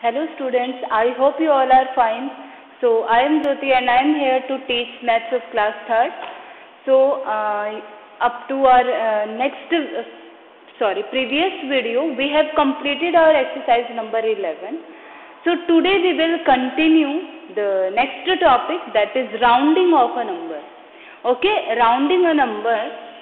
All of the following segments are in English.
Hello students, I hope you all are fine. So I am Jyoti and I am here to teach maths of class 3rd. So up to our previous video, we have completed our exercise number 11. So today we will continue the next topic, that is rounding of a number. Okay, rounding a number.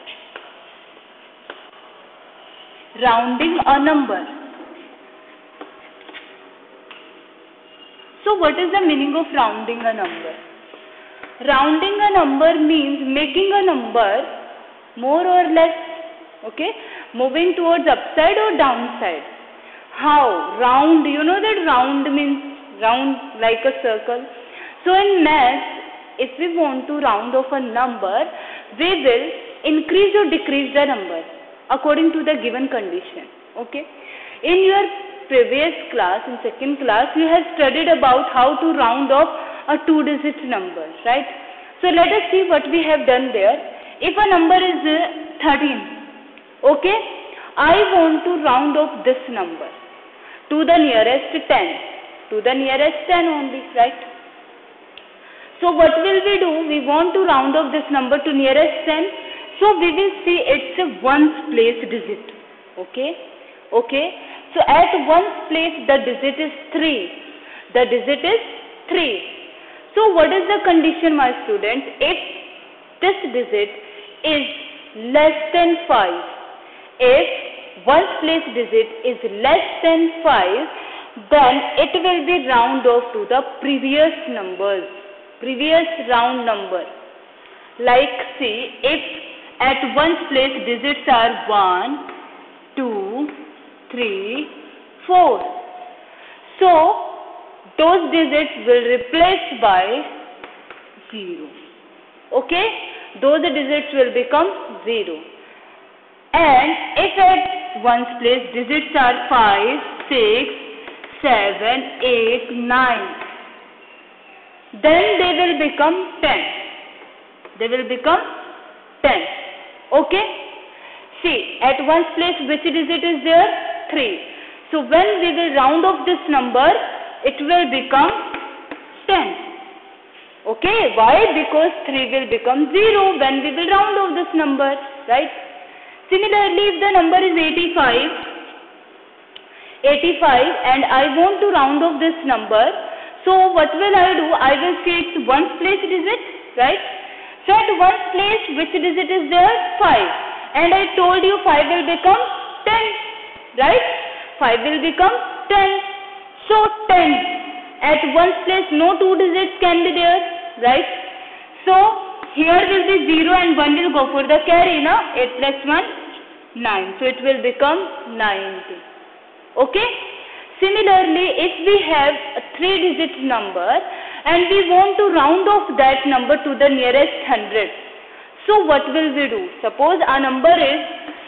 So what is the meaning of rounding a number? Rounding a number means making a number more or less, okay, moving towards upside or downside. How? Round, you know that round means round like a circle. So in maths, if we want to round off a number, we will increase or decrease the number according to the given condition, okay. In your previous class, in second class, you have studied about how to round off a 2-digit number, right? So let us see what we have done there. If a number is 13, okay, I want to round off this number to the nearest 10, only, right? So what will we do? We want to round off this number to nearest 10. So we will see it's a ones place digit, okay. So at ones place the digit is 3. So what is the condition, my students? If this digit is less than 5, if ones place digit is less than 5, then it will be round off to the previous round number. Like see, if at ones place digits are 1, 2, 3, 4. So those digits will replace by 0. Okay? Those digits will become 0. And if at ones place digits are 5, 6, 7, 8, 9, then they will become 10. Okay? See, at ones place which digit is there? 3. So when we will round off this number, it will become 10. Okay? Why? Because 3 will become 0 when we will round off this number, right? Similarly, if the number is 85 and I want to round off this number, so what will I do? I will see its ones place digit, right? So at ones place, which digit is there? 5. And I told you 5 will become 10, right? 5 will become 10. So 10. At ones place, no 2 digits can be there, right? So here will be 0 and 1 will go for the carry, na? 8 plus 1, 9. So it will become 90. Okay? Similarly, if we have a 3-digit number and we want to round off that number to the nearest 100, so what will we do? Suppose our number is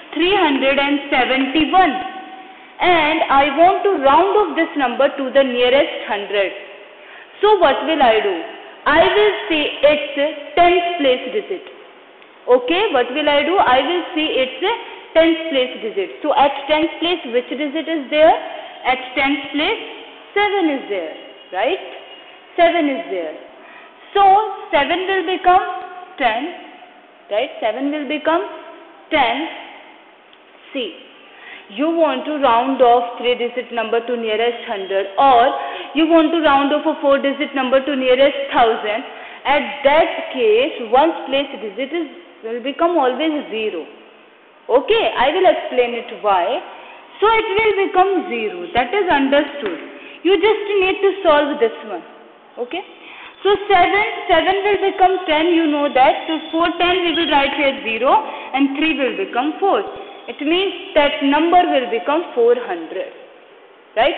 371 and I want to round off this number to the nearest 100. So what will I do? I will see its 10th place digit. Okay, what will I do? I will see its 10th place digit. So at 10th place, which digit is there? At 10th place, 7 is there, right? 7 is there. So 7 will become 10, right? 7 will become 10. See, you want to round off 3-digit number to nearest 100, or you want to round off a 4-digit number to nearest 1000. At that case, ones place digit will become always 0. Okay, I will explain it why. So it will become 0. That is understood. You just need to solve this one. Okay. So 7 will become 10. You know that. So for 10 we will write here 0 and 3 will become 4. It means that number will become 400. Right?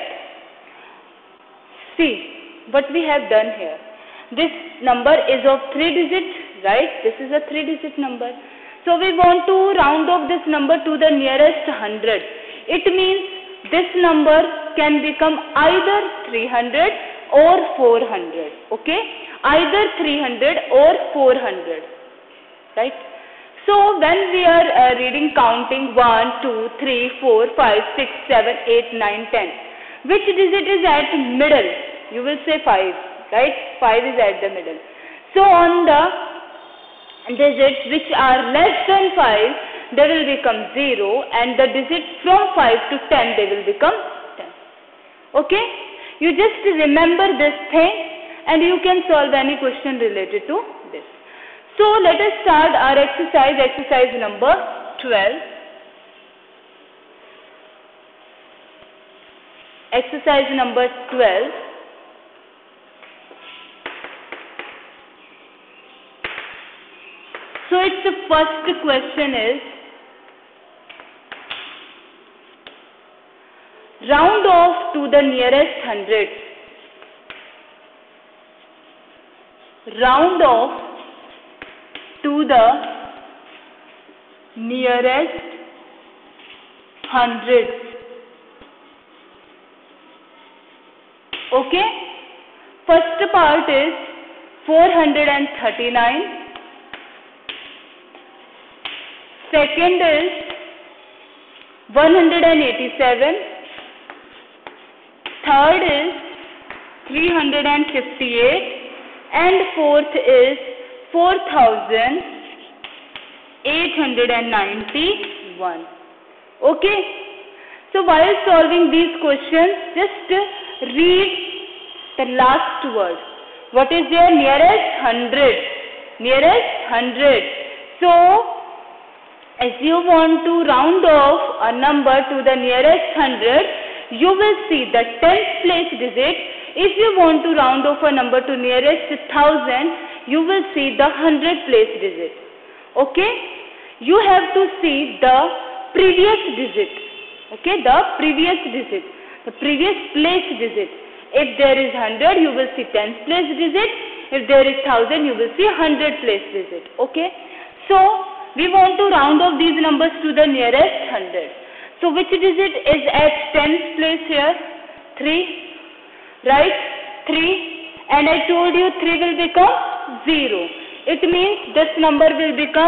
See what we have done here. This number is of 3 digits. Right? This is a 3-digit number. So we want to round off this number to the nearest 100. It means this number can become either 300 or 400. Okay? Either 300 or 400. Right? So when we are reading counting 1, 2, 3, 4, 5, 6, 7, 8, 9, 10. Which digit is at middle? You will say 5, right? 5 is at the middle. So on the digits which are less than 5, they will become 0, and the digits from 5 to 10, they will become 10. Okay? You just remember this thing and you can solve any question related to this. So let us start our exercise number 12. Exercise number 12. So its the first question is, round off to the nearest hundred. Round off to the nearest hundred. Okay? First part is 439. Second is 187. Third is 358. And fourth is 4891. Okay? So while solving these questions, just read the last word. What is there? Nearest 100. Nearest 100. So, as you want to round off a number to the nearest 100, you will see the 10th place digit. If you want to round off a number to nearest 1000, you will see the 100th place digit. Okay? You have to see the previous digit. Okay? The previous digit. The previous place digit. If there is 100, you will see 10th place digit. If there is 1000, you will see 100th place digit. Okay? So, we want to round off these numbers to the nearest 100. So, which digit is at 10th place here? 3. Right? 3. And I told you 3 will become 0. It means this number will become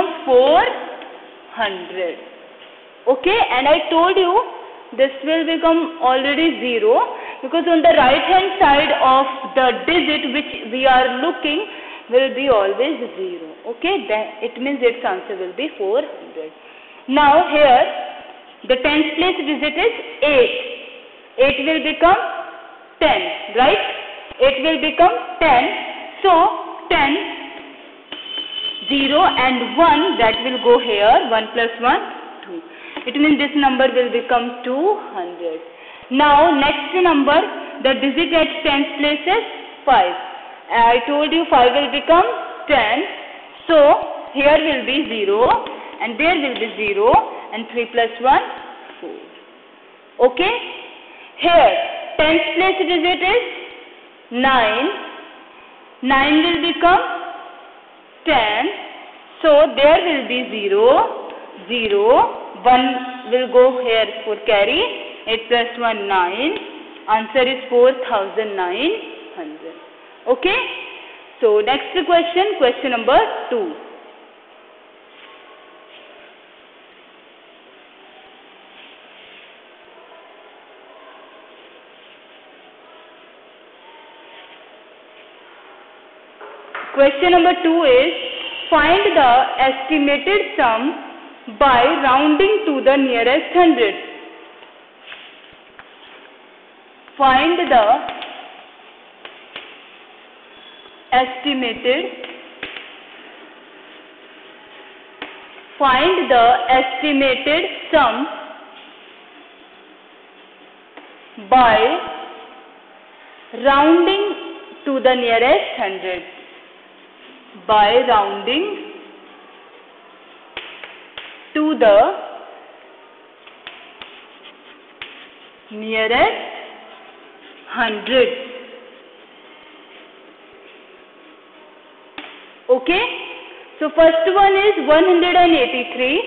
400. Okay? And I told you this will become already 0, because on the right hand side of the digit which we are looking will be always 0. Okay? Then it means its answer will be 400. Now here the 10th place digit is 8. 8 will become 10, right? It will become 10. So 10, 0 and 1, that will go here. 1 plus 1, 2. It means this number will become 200. Now next number, the digit at 10th place is 5. I told you 5 will become 10. So here will be 0 and there will be 0, and 3 plus 1, 4. Okay? Here 10th place digit is 9. 9 will become 10. So there will be 0, 0. 1 will go here for carry. 8 plus 1, 9. Answer is 4900. Okay? So next question, question number 2. Question number 2 is, find the estimated sum by rounding to the nearest 100. Find the estimated sum by rounding to the nearest 100. By rounding to the nearest 100. Okay? So first one is 183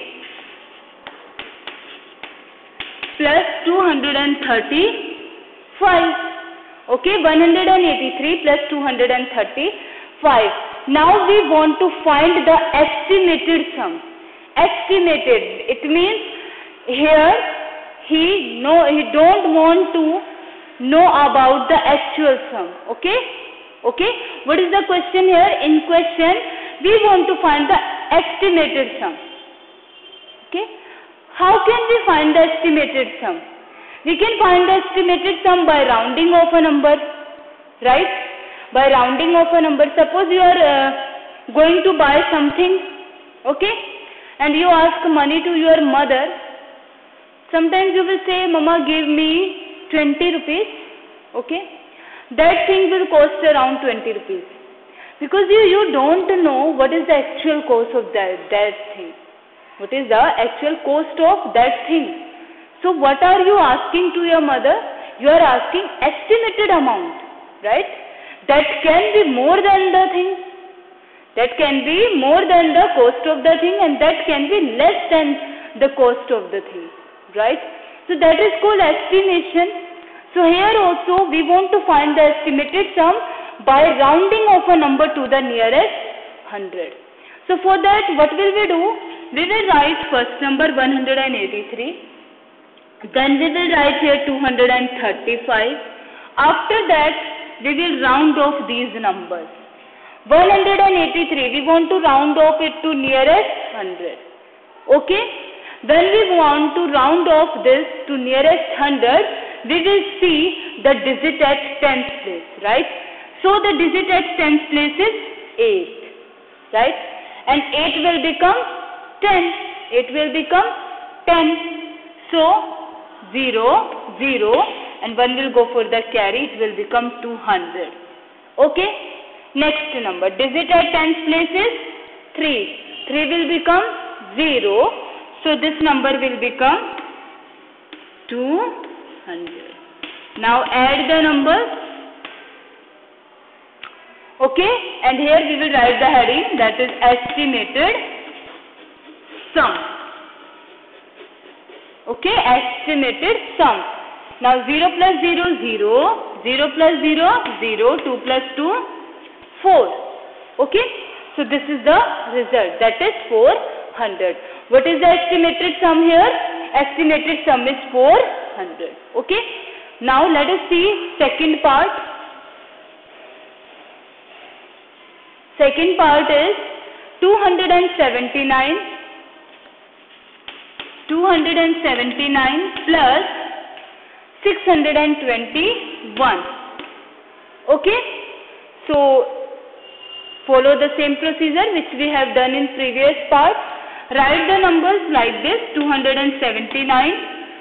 plus 235. Okay? 183 plus 235. Now we want to find the estimated sum. Estimated, it means here he don't want to know about the actual sum. Okay? Okay? What is the question here? In question, we want to find the estimated sum. Okay? How can we find the estimated sum? We can find the estimated sum by rounding off a number. Right? By rounding off a number. Suppose you are going to buy something. Okay? And you ask money to your mother. Sometimes you will say, Mama, give me 20 rupees. Okay? That thing will cost around 20 rupees. Because you don't know what is the actual cost of that thing. What is the actual cost of that thing. So what are you asking to your mother? You are asking estimated amount. Right? That can be more than the thing. That can be more than the cost of the thing, and that can be less than the cost of the thing. Right? So that is called estimation. So here also we want to find the estimated sum by rounding off a number to the nearest 100. So for that, what will we do? We will write first number 183. Then we will write here 235. After that, we will round off these numbers. 183, we want to round off it to nearest 100. Okay? When we want to round off this to nearest 100, we will see the digit at 10th place, right? So the digit at 10th place is 8, right? And 8 will become 10. 8 will become 10. So 0, 0, and 1 will go for the carry. It will become 200. Okay? Next number. Digit at 10th place is 3. 3 will become 0. So this number will become 200. Now add the numbers. Okay? And here we will write the heading, that is estimated sum. Okay? Estimated sum. Now 0 plus 0, 0. 0 plus 0, 0. 2 plus 2, 4. Okay? So this is the result. That is 400. What is the estimated sum here? Estimated sum is 400. Okay? Now let us see second part. Second part is 279. 279 plus 621. Okay? So follow the same procedure which we have done in previous part. Write the numbers like this: 279,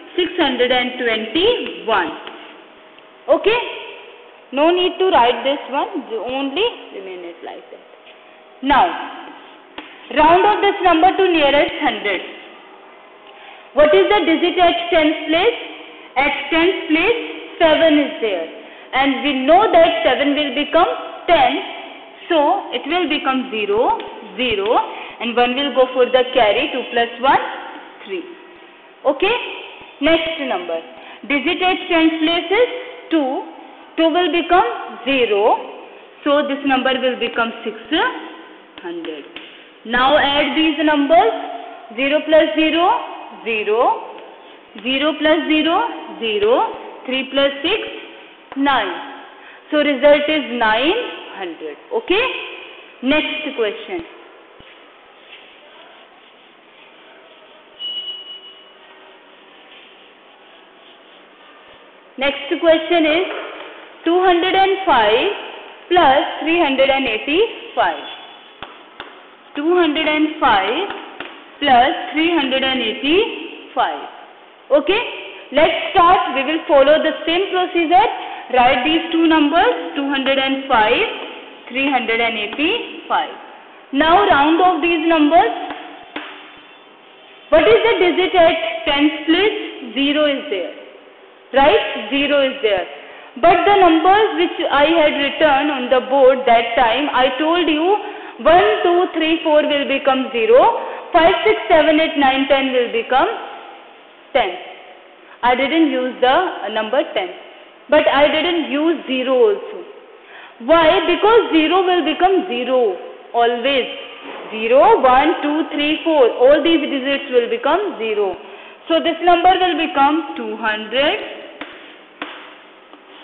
621. Okay? No need to write this one, only remain it like that. Now, round off this number to nearest 100. What is the digit at 10th place? At 10th place, 7 is there. And we know that 7 will become 10. So, it will become 0, 0. And 1 will go for the carry. 2 plus 1, 3. Okay? Next number. Digit at 10th place is 2. 2 will become 0. So, this number will become 600. Now, add these numbers. 0 plus 0, 0. 0 plus 0, 0. 3 plus 6, 9. So, result is 900. Okay? Next question. Next question is 205 plus 385. 205 plus 385. Okay? Let's start. We will follow the same procedure. Write these two numbers, 205, 385. Now round off these numbers. What is the digit at 10th place? 0 is there. Right? 0 is there. But the numbers which I had written on the board that time, I told you 1, 2, 3, 4 will become 0. 5, 6, 7, 8, 9, 10 will become 10. I didn't use the number 10. But I didn't use 0 also. Why? Because 0 will become 0. Always. 0, 1, 2, 3, 4. All these digits will become 0. So this number will become 200.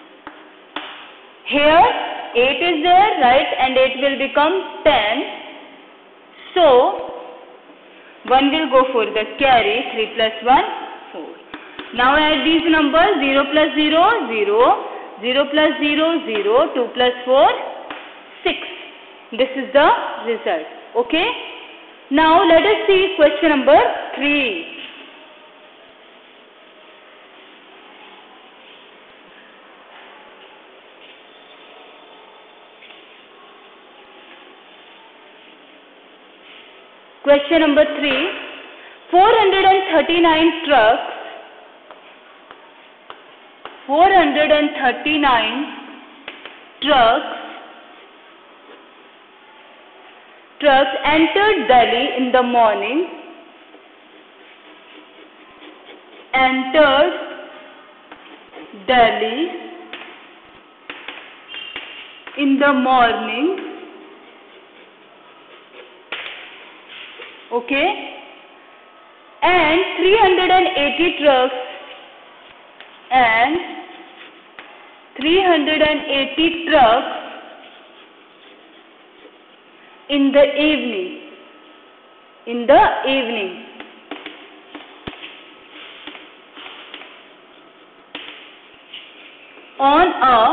Here 8 is there, right, and 8 will become 10. So 1 will go for the carry, 3 plus 1, 4. Now add these numbers, 0 plus 0, 0, 0 plus 0, 0, 2 plus 4, 6. This is the result. Okay. Now let us see question number 3. Question number 3. 439 trucks entered Delhi in the morning. Okay. And 380 trucks in the evening. On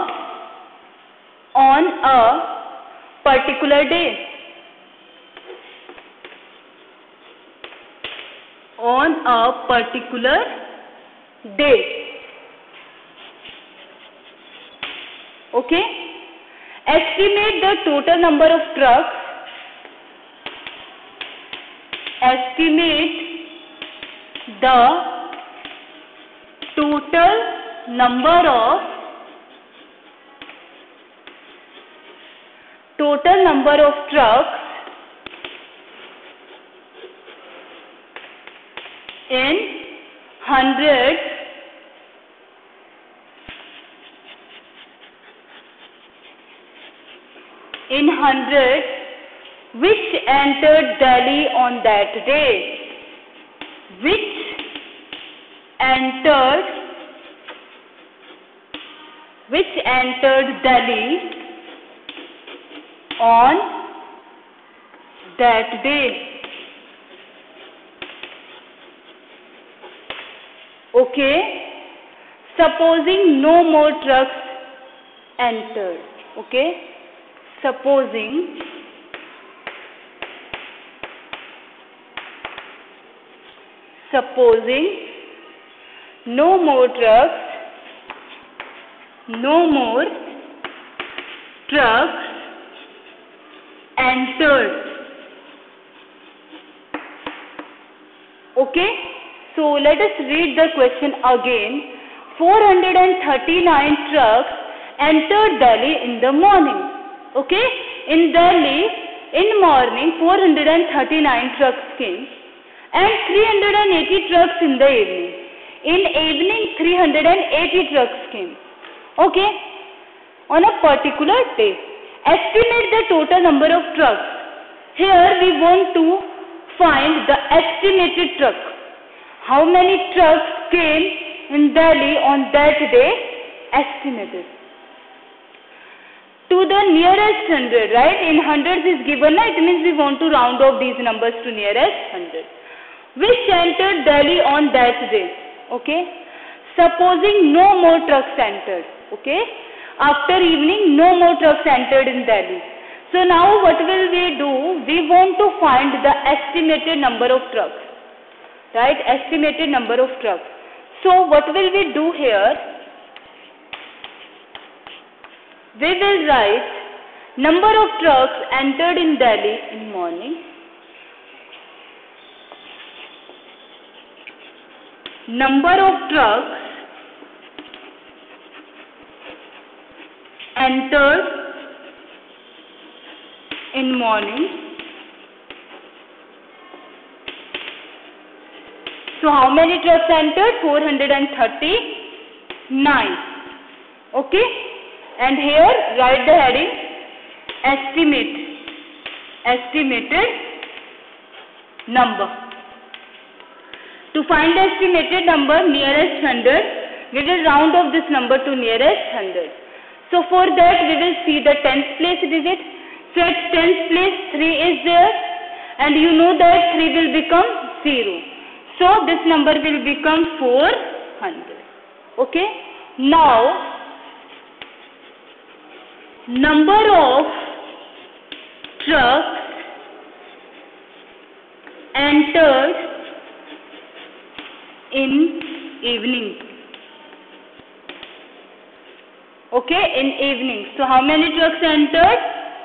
a particular day. Okay. Estimate the total number of trucks. Total number of trucks in hundreds which entered Delhi on that day. Which entered Delhi on that day. Okay. Supposing no more trucks entered. Okay. Supposing no more trucks entered. Okay. So let us read the question again. 439 trucks entered Delhi in the morning. Okay. In Delhi, in morning, 439 trucks came and 380 trucks in the evening. In evening, 380 trucks came. Okay. On a particular day. Estimate the total number of trucks. Here we want to find the estimated truck. How many trucks came in Delhi on that day? Estimated. To the nearest 100, right? In hundreds is given, it means we want to round off these numbers to nearest 100. Which entered Delhi on that day? Okay. Supposing no more trucks entered. Okay. After evening, no more trucks entered in Delhi. So now what will we do? We want to find the estimated number of trucks. Right? Estimated number of trucks. So what will we do here? We will write number of trucks entered in Delhi in morning. Number of trucks entered in morning. So how many trucks entered? 439. Okay. And here write the heading estimated number. To find the estimated number nearest 100, we will round off this number to nearest 100. So for that we will see the tens place digit. So at tens place 3 is there, and you know that 3 will become 0. So this number will become 400. Okay. Now number of trucks entered in evening. Okay, in evening. So how many trucks entered?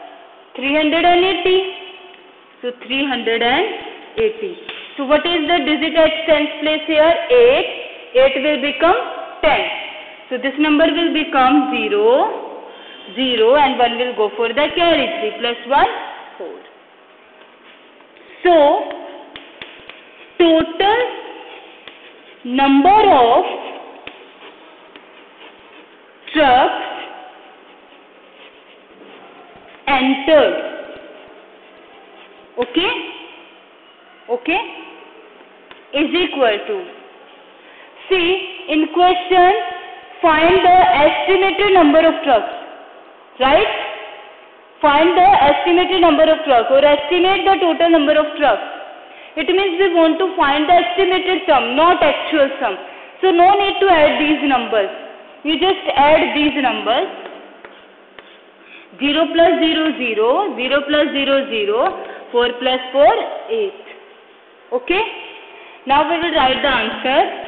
380. So 380. So what is the digit at tens place here? 8. 8 will become 10. So this number will become 0. 0 and 1 will go for the carry. 3 plus 1, 4. So total number of trucks entered. Okay, is equal to, see in question, find the estimated number of trucks, right? Find the estimated number of trucks or estimate the total number of trucks. It means we want to find the estimated sum, not actual sum. So no need to add these numbers. You just add these numbers. 0 plus 0, 0. 0 plus 0, 0. 4 plus 4, 8. Okay. Now we will write the answer.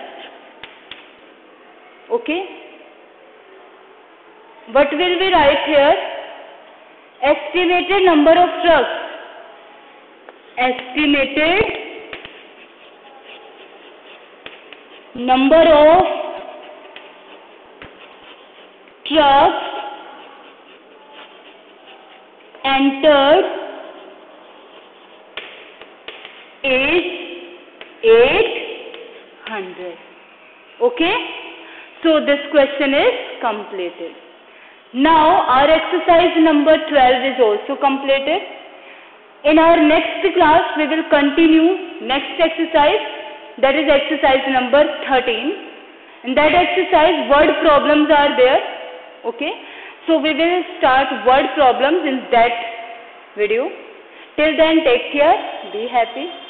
Okay. What will we write here? Estimated number of trucks. Estimated number of trucks entered is 800. Okay. So this question is completed. Now our exercise number 12 is also completed. In our next class we will continue next exercise, that is exercise number 13. In that exercise word problems are there. Okay. So we will start word problems in that video. Till then, take care, be happy.